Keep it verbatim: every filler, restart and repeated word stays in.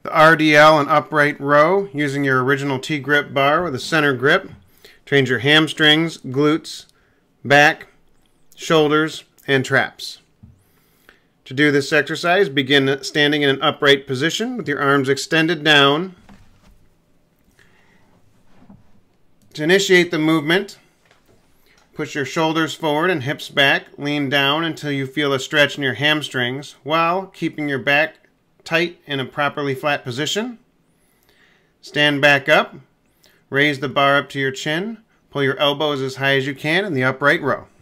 the R D L and Upright Row using your original TGrip bar with a center grip. Trains your hamstrings, glutes, back, shoulders, and traps. To do this exercise, begin standing in an upright position with your arms extended down. To initiate the movement, push your shoulders forward and hips back. Lean down until you feel a stretch in your hamstrings while keeping your back tight in a properly flat position. Stand back up. Raise the bar up to your chin. Pull your elbows as high as you can in the upright row.